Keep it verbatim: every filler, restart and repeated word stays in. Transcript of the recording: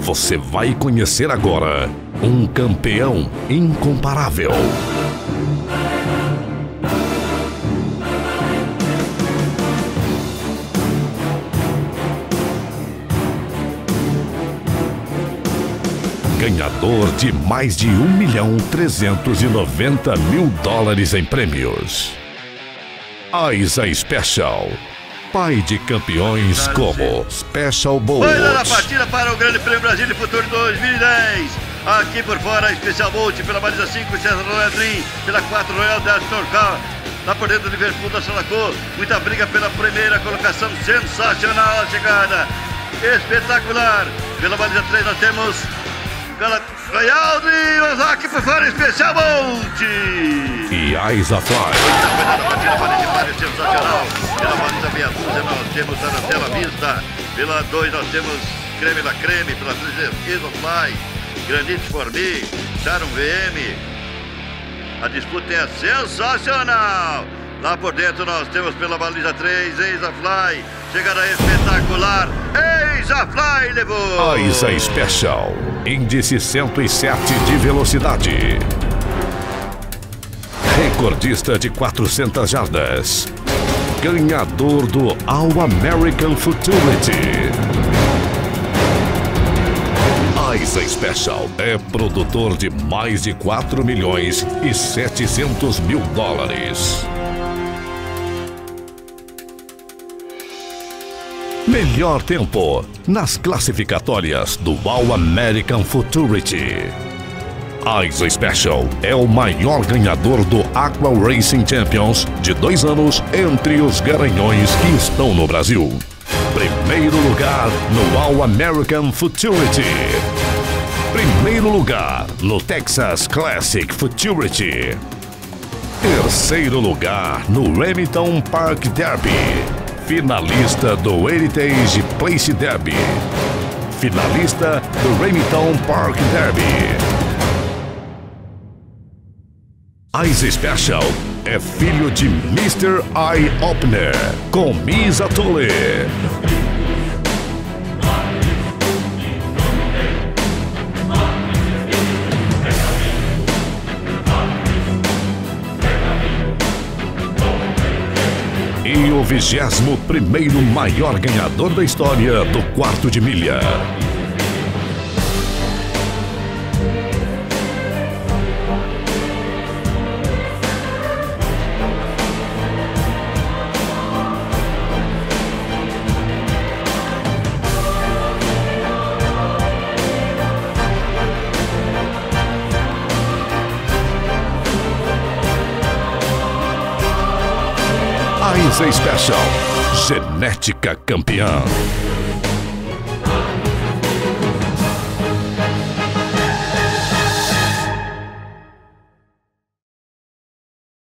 Você vai conhecer agora um campeão incomparável. Ganhador de mais de um milhão trezentos e noventa mil dólares em prêmios. Isa Special, pai de campeões como Special Bolt. Vai lá na partida para o Grande Prêmio Brasil de Futuro dois mil e dez. Aqui por fora, Special Bolt pela baliza cinco, César Royal Dream, pela quatro, Royal Dash Norcal. Lá por dentro, Liverpool da Solacô. Muita briga pela primeira colocação, sensacional a chegada. Espetacular. Pela baliza três nós temos Royal Dream, aqui por fora, Special Bolt. E Isa Fly. Sensacional. Pela baliza meia dúzia nós temos Arantela Vista. Pela dois nós temos Creme la Creme. Pela três, Isofly, Granite Formi, Sharon V M. A disputa é sensacional. Lá por dentro nós temos pela baliza três, Isofly. Chegada espetacular. Isofly levou. Isa Special, índice cento e sete de velocidade. Recordista de quatrocentas jardas. Ganhador do All American Futurity. Isa Special é produtor de mais de quatro milhões e setecentos mil dólares. Melhor tempo nas classificatórias do All American Futurity. Isa Special é o maior ganhador do Aqua Racing Champions de dois anos entre os garanhões que estão no Brasil. Primeiro lugar no All American Futurity. Primeiro lugar no Texas Classic Futurity. Terceiro lugar no Remington Park Derby. Finalista do Heritage Place Derby. Finalista do Remington Park Derby. Isa Special é filho de mister Eye Opener com Misa Tole. E o vigésimo primeiro maior ganhador da história do quarto de milha. Isa Special, genética campeã.